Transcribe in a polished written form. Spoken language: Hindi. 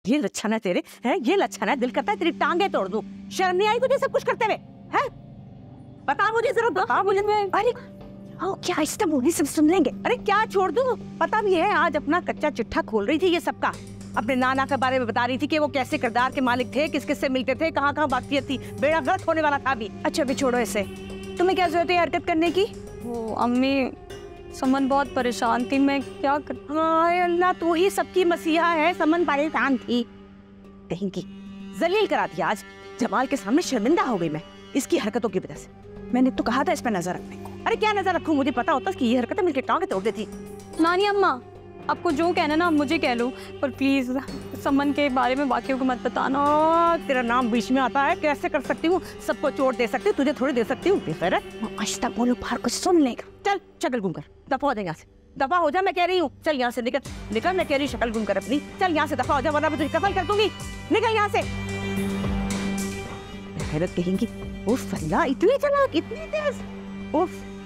ये लक्षण है तेरे, हैं? ये लक्षण है, दिल करता है तेरी टांगे तोड़ दूं। शर्म नहीं आई तुझे सब कुछ करते हुए? हैं? बता मुझे जरा, बता मुझे। अरे क्या आहिस्ता बोली, सब सुन लेंगे। अरे क्या छोड़ दूं, पता भी है आज अपना कच्चा चिट्ठा खोल रही थी ये सबका। अपने नाना के बारे में बता रही थी कि वो कैसे किरदार के मालिक थे, किस किस से मिलते थे, कहाँ कहाँ वाकफियत थी, बेड़ा गर्क होने वाला था अभी। अच्छा भी छोड़ो इसे, तुम्हें क्या जरूरत है हरकत करने की? वो अम्मी, समन बहुत परेशान थी, मैं क्या कर... हाय अल्लाह, तू ही सबकी मसीहा है। समन परेशान थी कहीं की, जलील करा दिया आज। जमाल के सामने शर्मिंदा हो गई मैं इसकी हरकतों की वजह से। मैंने तो कहा था इस पर नजर रखने को। अरे क्या नजर रखूं, मुझे पता होता कि ये हरकतें मिलकर टांगे तोड़ देती। नानी अम्मा, आपको जो कहना ना आप मुझे कह लो, पर प्लीज समन के बारे में बाकियों को मत बताना। तेरा नाम बीच में आता है, कैसे कर सकती हूँ? सबको चोट दे सकती हूँ, तुझे थोड़ी दे सकती हूँ। आहिस्ता बोलो, बाहर कुछ सुन लेगा। चल शक्ल घूम कर दफा हो जा यहाँ से, दफा हो जा मैं कह रही हूँ। चल यहाँ से निकल निकल, मैं कह रही हूँ शक्ल घूम कर अपनी। चल यहाँ से दफा हो जा, वरना मैं तुझे कत्ल कर दूंगी। निकल यहाँ से। हैरत कहेंगी, उफ अल्लाह, इतनी चालाक, इतनी तेज, उफ।